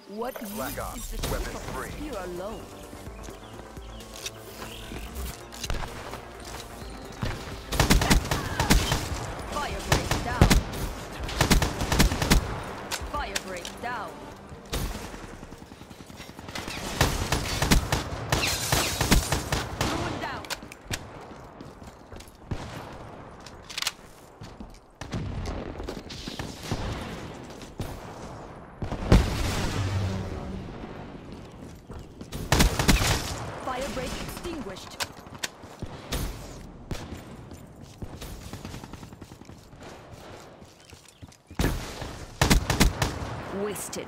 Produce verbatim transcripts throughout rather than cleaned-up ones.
What Black use Ops, is the weapon tip of three. the spear alone? Fire breaks down. Fire breaks down. Ruin down. Fire break extinguished. Wasted.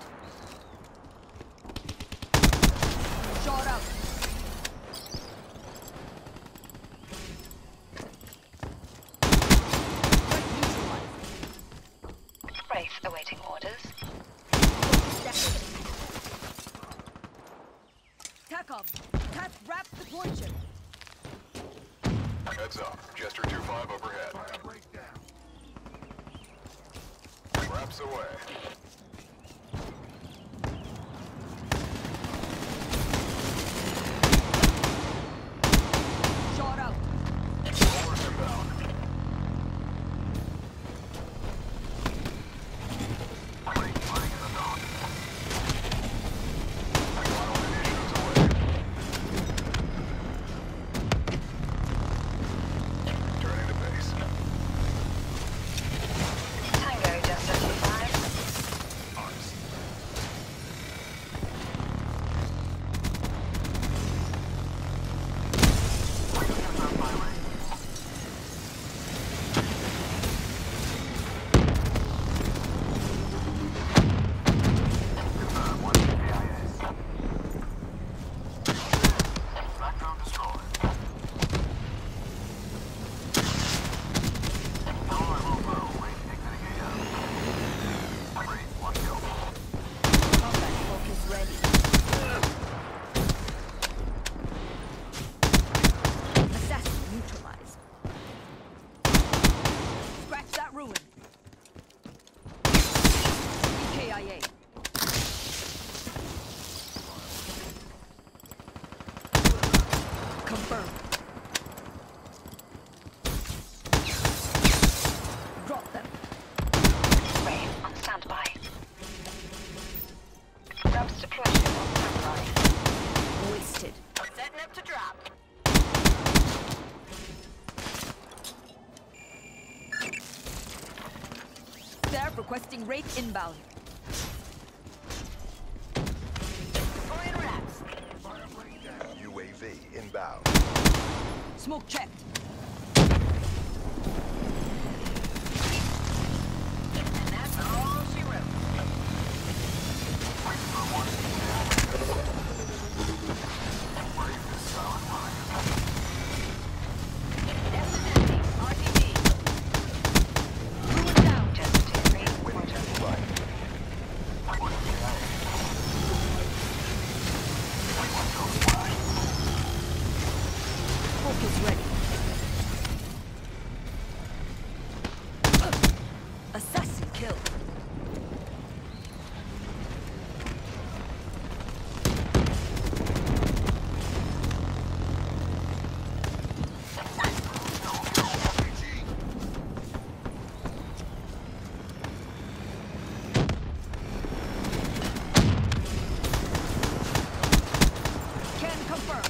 Shot out. Threat neutralized. Wraith awaiting orders. TACOM. Cat wrap deployment. Heads up. Jester two five overhead. Wraps away. Shot out. Rollers inbound. Turning to base. Tango Jester two five. Arms. Background destroyed. Combat focus ready. Assassin neutralized. Scratch that ruin. E K I A. Confirmed. Drop them. Wraith on standby. Grubs deployment on standby. Wasted. Setting up to drop. Staff requesting rate inbound. Deploying wraps. U A V inbound. Smoke checked. And that's all she wrote. Definitely. R T B. Ruin down. Jester two three. Winning to the right. Focus ready. Assassin kill. Can confirm.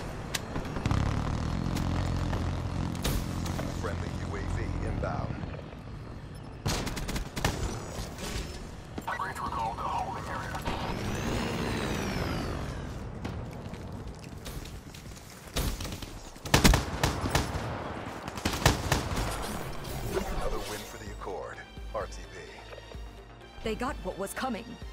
Friendly U A V inbound. Wraith recalled to holding area. Another win for the Accord. R T B. They got what was coming.